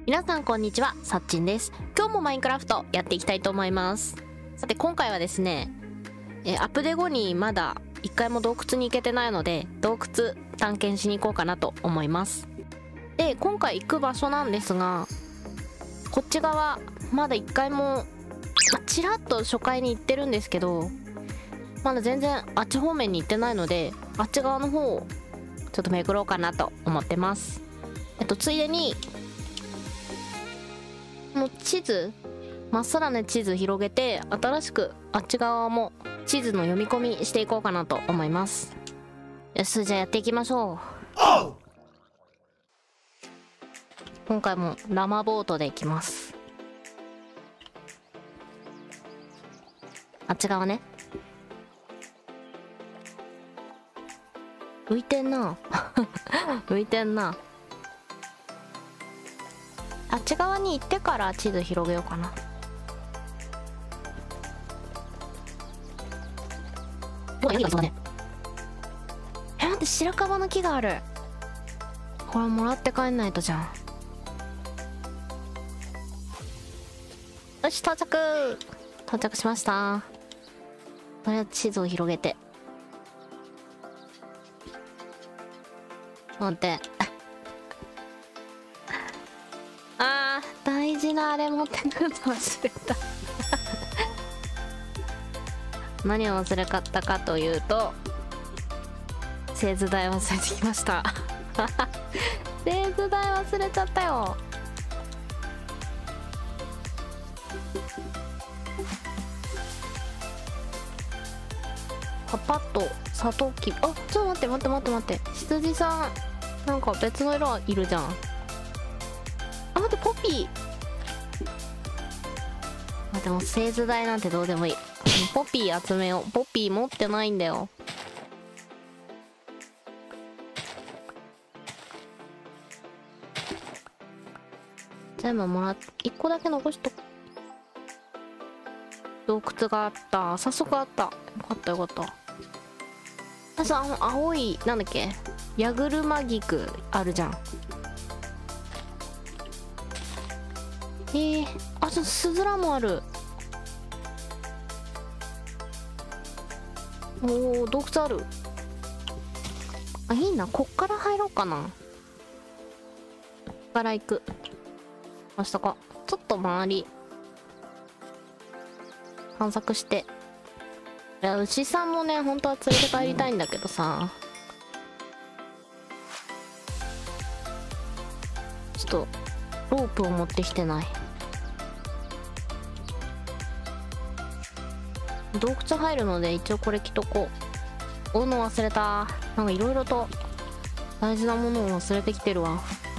皆さんこんにちは、さっちんです。今日もマインクラフトやっていきたいと思います。さて今回はですね、アップデ後にまだ一回も洞窟に行けてないので、洞窟探検しに行こうかなと思います。で、今回行く場所なんですが、こっち側まだ一回もちらっと初回に行ってるんですけど、まだ全然あっち方面に行ってないので、あっち側の方をちょっと巡ろうかなと思ってます。ついでにもう地図、まっさらな地図広げて、新しくあっち側も地図の読み込みしていこうかなと思います。よし、じゃあやっていきましょう。今回もラマボートで行きます。あっち側ね。浮いてんな浮いてんな。あっち側に行ってから地図広げようかな。待って、白樺の木がある。これもらって帰んないとじゃん。よし、到着しました。とりあえず地図を広げて。待って。大事なあれ持ってくるの忘れた何を忘れかったかというと、製図台忘れてきました製図台忘れちゃったよ。パパッとサトウキビ、あ、ちょっと待って羊さんなんか別の色いるじゃん。あ、待って、ポピー。でも製図台なんてどうでもいい。ポピー集めよう。ポピー持ってないんだよ。全部もらって、1個だけ残しとく。洞窟があった。早速あった。よかったよかった。青い、なんだっけ、ヤグルマギクあるじゃん。あ、ちょっとスズラもある。おお、洞窟ある。あ、いいな。こっから入ろうかな。こっから行く。明日か。ちょっと周り探索して。いや、牛さんもね、本当は連れて帰りたいんだけどさ、ちょっとロープを持ってきてない。洞窟入るので一応これ着とこう。追うの忘れた。なんかいろいろと大事なものを忘れてきてるわ。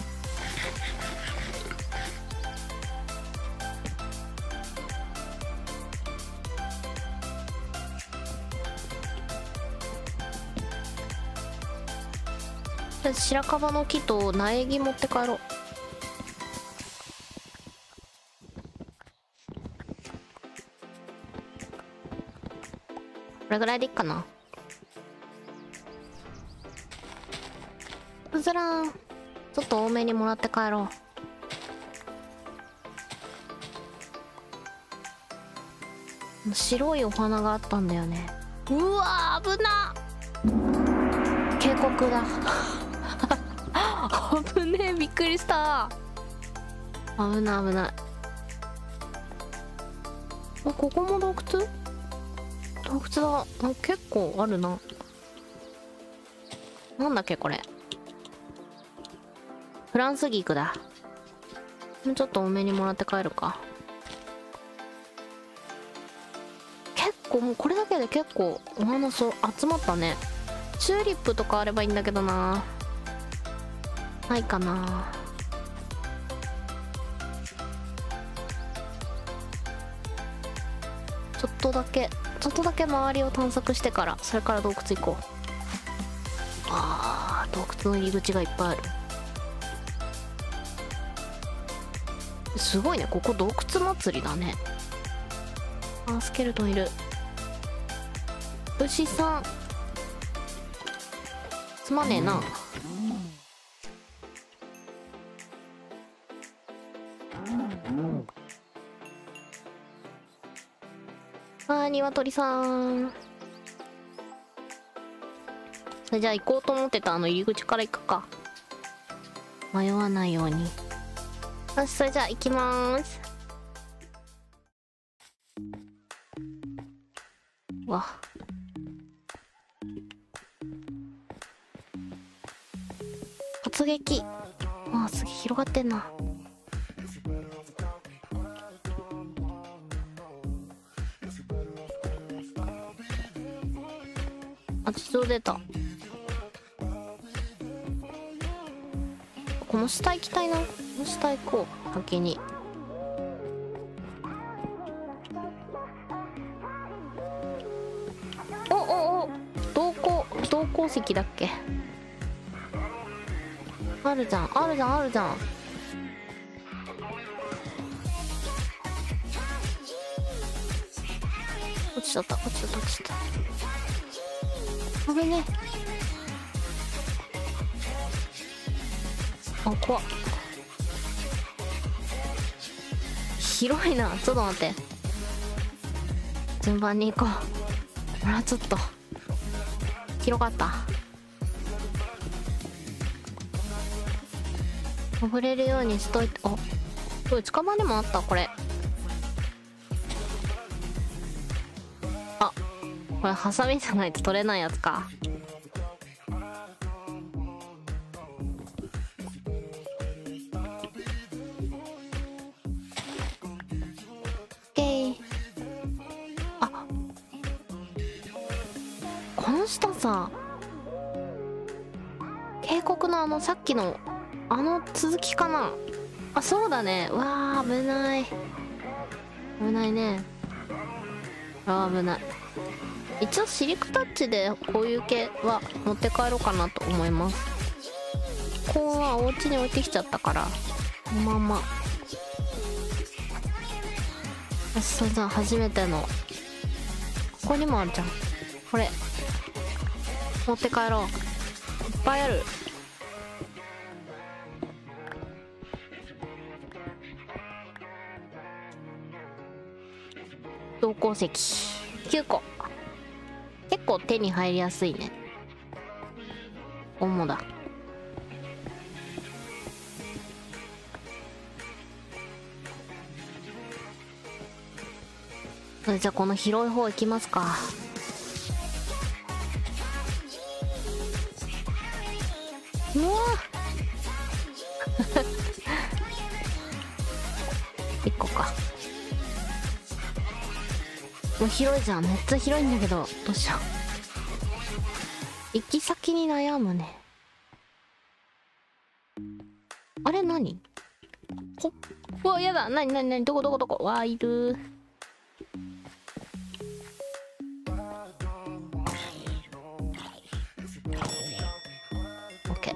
白樺の木と苗木持って帰ろう。これぐらいでいいかな。うずらん、ちょっと多めにもらって帰ろう。白いお花があったんだよね。うわー、危な。渓谷だ危ねえ、びっくりした。危ない危ない。あ、ここも洞窟？洞窟だ。あ、結構あるな。なんだっけこれ。フランスギクだ。もうちょっと多めにもらって帰るか。結構もうこれだけで結構お花集まったね。チューリップとかあればいいんだけどな。ないかな。ちょっとだけ周りを探索してから、それから洞窟行こう。あー、洞窟の入り口がいっぱいある。すごいね、ここ洞窟祭りだね。あ、スケルトンいる。牛さんすまねえな。 鶏さん。それじゃあ行こうと思ってた入り口から行くか。迷わないように。よし、それじゃあ行きまーす。わ。突撃。あ、すげえ広がってんな。あ、自動出た。この下行きたいな。この下行こう、先に。お、銅鉱石だっけ。あるじゃん。落ちちゃった。危ねえ。あ、怖っ。広いな。ちょっと待って。順番に行こう。ほら、ちょっと。広かった。登れるようにしといて。あ、すごい近場でもあった、これ。あ、これハサミじゃないと取れないやつか。この下さ、渓谷のさっきの続きかな。あ、そうだね。うわー、危ないね。あー、危ない。一応シリクタッチでこういう系は持って帰ろうかなと思います。ここはお家に置いてきちゃったから、このまま。よし、それじゃあ初めての、ここにもあるじゃん。これ持って帰ろう。いっぱいある。銅鉱石9個。結構手に入りやすいね。主だ。それじゃあこの広い方行きますか。うわ1個か。もう広いじゃん。めっちゃ広いんだけど、どうしよう。行き先に悩むね。あれ何？うわ、やだ。なにどこわー、いる。オッケー。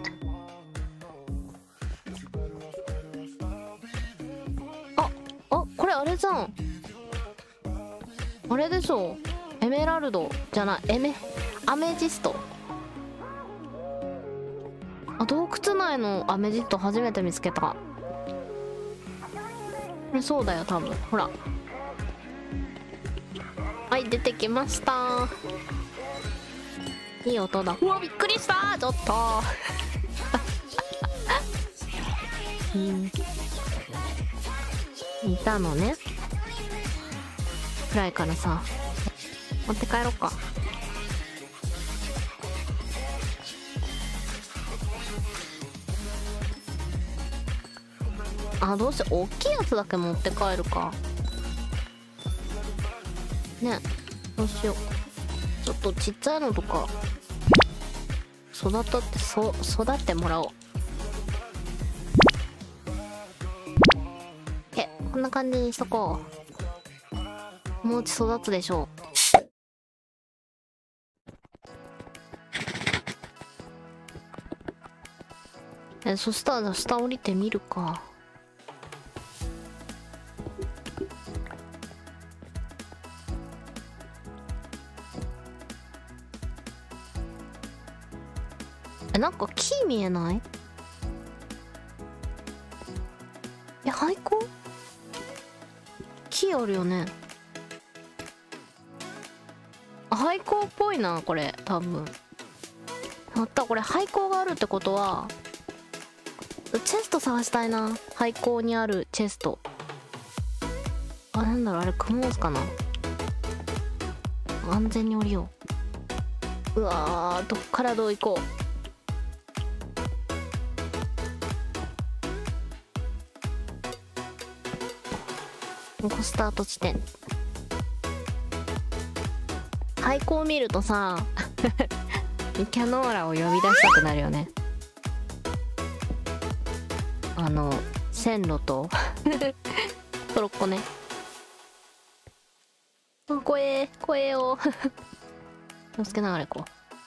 あ、これあれじゃん。あれでしょ。エメラルドじゃない。アメジスト。あ、洞窟内のアメジスト初めて見つけた。これそうだよ、多分。ほら。はい、出てきました。いい音だ。うわ、びっくりした。ちょっと。いたのね。暗いからさ、持って帰ろうか。あ、どうしよう。大きいやつだけ持って帰るか。ね、どうしよう。ちょっとちっちゃいのとか育ってもらおう。こんな感じにしとこう。もうち育つでしょう。そしたら下降りてみるか。なんか木見えない？廃校？ 木あるよね。廃校っぽいなこれ。多分あった。これ廃校があるってことはチェスト探したいな。廃校にあるチェスト。あ、なんだろう、あれクモーズかな。安全に降りよう。うわー、どっからどう行こう。ここスタート地点。廃校を見るとさキャノーラを呼び出したくなるよね。線路とトロッコね。怖え怖えよ気をつけながら行こ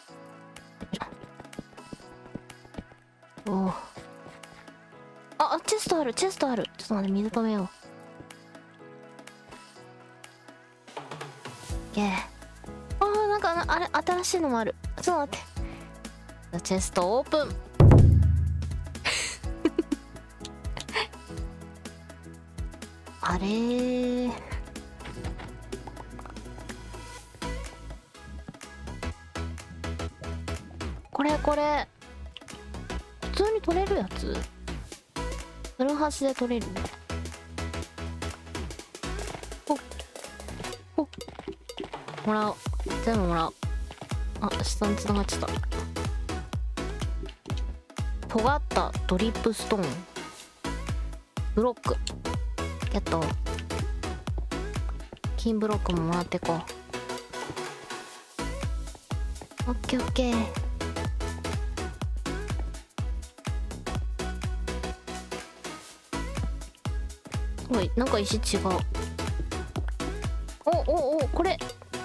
う。おお、あ、チェストあるチェストある。ちょっと待って、水止めよう。イエー。あー、なんかあれ新しいのもある。ちょっと待って。チェストオープンあれー、これ普通に取れるやつ。ツルハシで取れる。おもらおう。全部もらおう。あ、下に繋がっちゃった。尖ったドリップストーンブロックゲット。金ブロックももらっていこう。オッケーオッケー。おい、なんか石違う。お、これ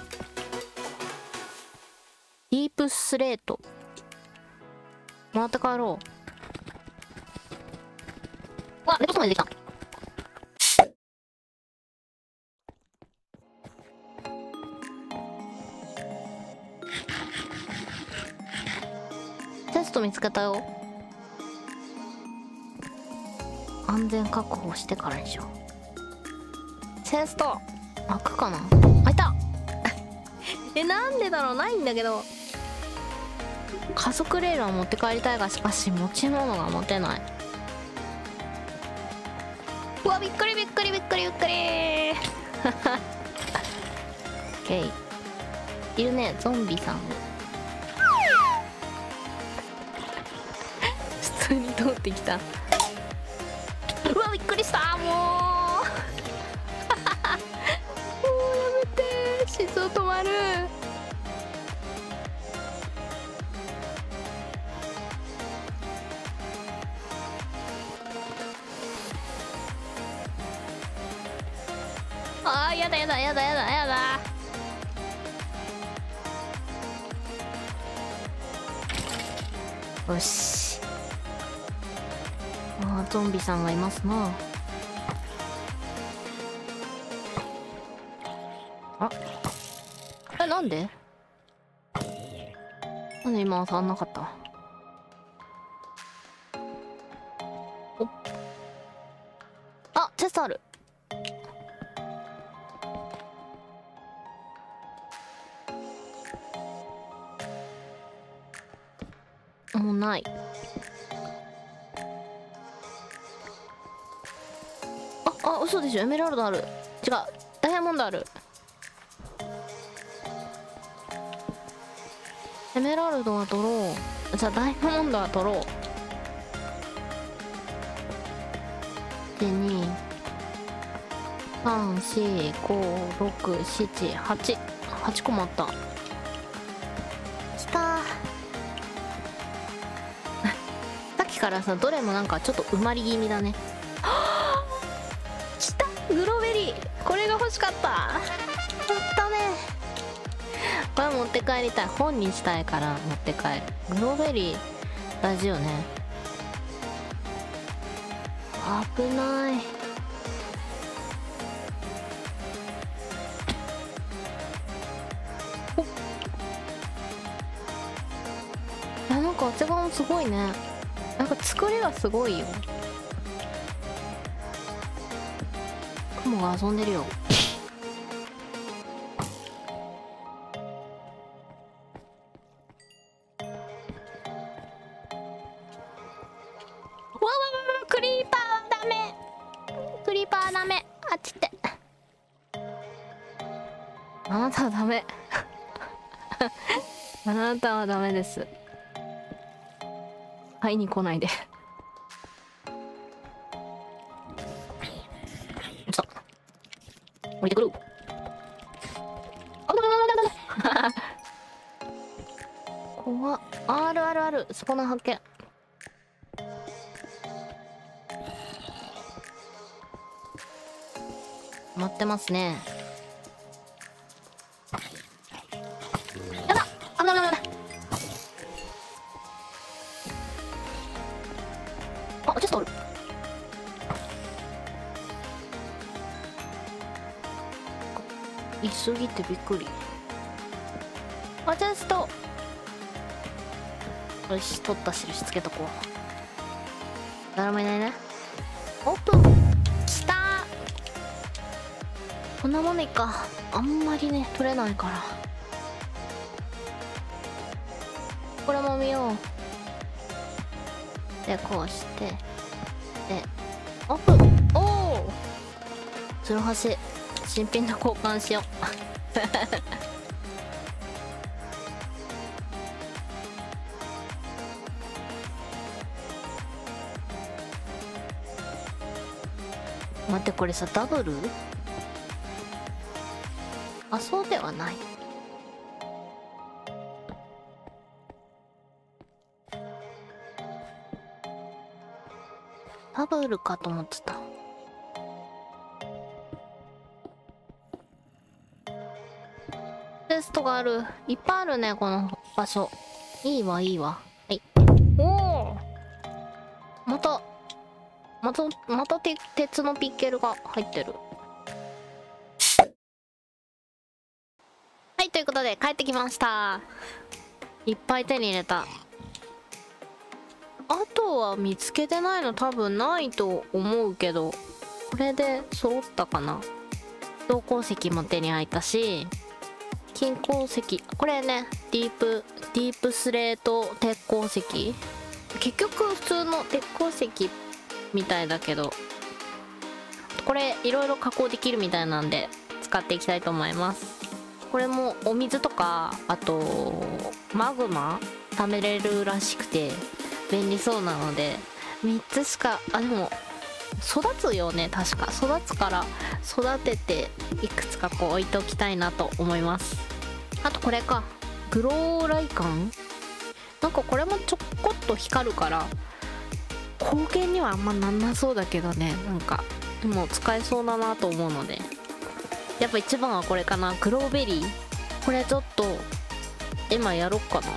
ディープスレートもらって帰ろう。あ、レッドストーン出てきた。テスト見つけたよ。安全確保してからにしよう。チェスト開くかな。開いたなんでだろう。ないんだけど。加速レールは持って帰りたいが、しかし持ち物が持てない。うわ、びっくりびっくりびっくりびっくりオッケー。いるね、ゾンビさん普通に通ってきた。うわ、びっくりした。もうもうやめて。心臓止まる。あー、やだやだやだやだやだ。よし。あー、ゾンビさんがいますな。あ、なんで今触んなかった。お、あ、チェストある。もうない。あ、嘘でしょ。エメラルドある。違う、ダイヤモンドある。エメラルドは取ろう。じゃあダイヤモンドは取ろう。で、2、3、4、5、6、7、8。8個もあった。きたー。さっきからさ、どれもなんかちょっと埋まり気味だね。きた、グロベリー。これが欲しかった。やったね。これ持って帰りたい。本にしたいから持って帰る。グロベリー大事よね。危ない。なんかあっち側もすごいね。なんか作りがすごいよ。 雲が遊んでるよ。クリーパーダメ、クリーパーダメ、あっちって、あなたはダメあなたはダメです。会いに来ないでさあ降りてくる。怖っ。あるあるある、スポナー発見。待ってますね。やだ、あらららら、あ、チェストある。いすぎてびっくり。あ、チェスト。よし、取った印つけとこう。誰もいないね。オープン。きたー。こんなもんでいいか。あんまりね取れないから。これも見よう。でこうしてでオープン。おお、ツルハシ新品と交換しよう待って、これさダブル？あ、そうではない。ダブルかと思ってた。テストがある。いっぱいあるねこの場所。いいわいいわ。はい。おお、また鉄のピッケルが入ってる。はい、ということで帰ってきました。いっぱい手に入れた。あとは見つけてないの多分ないと思うけど、これで揃ったかな。銅鉱石も手に入ったし、金鉱石、これねディープスレート鉄鉱石、結局普通の鉄鉱石みたいだけど、これいろいろ加工できるみたいなんで使っていきたいと思います。これもお水とか、あとマグマ貯めれるらしくて便利そうなので、3つしか、あ、でも育つよね、確か育つから育てていくつかこう置いておきたいなと思います。あとこれか、グローライカン、なんかこれもちょこっと光るから光源にはあんまなんなそうだけどね、なんかでも使えそうだなと思うので、やっぱ一番はこれかな、グローベリー。これちょっと今やろっかな。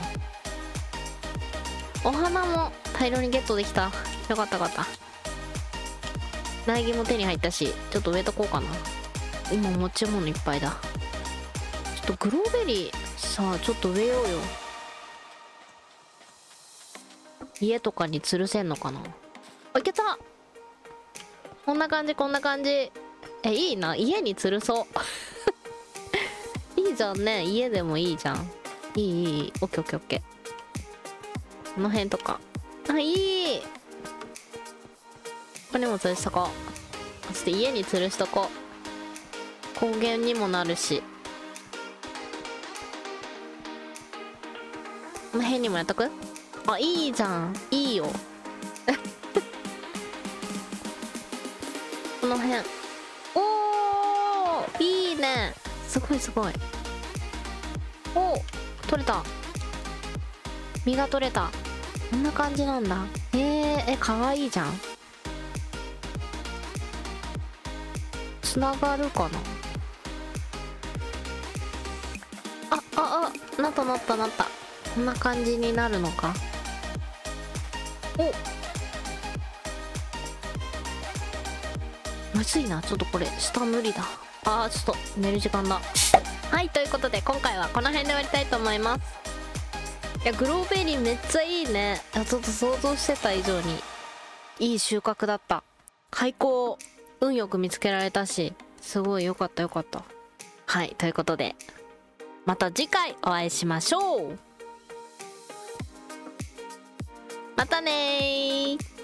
お花も大量にゲットできた。よかったよかった。苗木も手に入ったし、ちょっと植えとこうかな。今持ち物いっぱいだ。ちょっとグローベリーさあちょっと植えようよ。家とかに吊るせんのかな。あ、いけた。こんな感じこんな感じ。いいな、家に吊るそういいじゃんね、家でもいいじゃん。いいいい、オッケーオッケーオッケー。この辺とか、あ、いい。これも吊るしとこう。そして家に吊るしとこう。光源にもなるし、この辺にもやっとく。あ、いいじゃん、いいよこの辺、おー、いいね、すごいすごい。お、取れた、実が取れた。こんな感じなんだ。かわいいじゃん。つながるかな。なったなったなった。こんな感じになるのか。お、むずいな、ちょっとこれ下無理だ。ちょっと寝る時間だ。はい、ということで今回はこの辺で終わりたいと思います。いや、グローベリーめっちゃいいね。ちょっと想像してた以上にいい収穫だった。開口運よく見つけられたし、すごいよかったよかった。はい、ということでまた次回お会いしましょう。またねー。